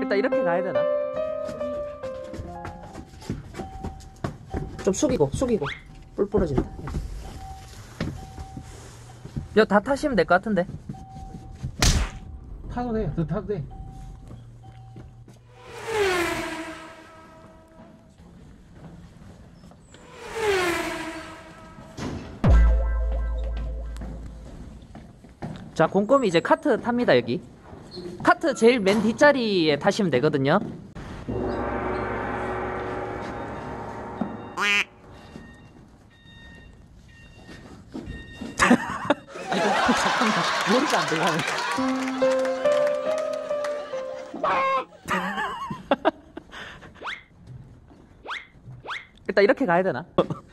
일단 이렇게 가야 되나? 좀 숙이고 뿔 부러진다. 야, 다 타시면 될 것 같은데. 타도 돼. 더 타도 돼. 자, 곰곰이 이제 카트 탑니다. 여기 카트 제일 맨 뒷자리에 타시면 되거든요. 아이고, 잠깐만, 머리가 안 들어가네. 일단 이렇게 가야 되나?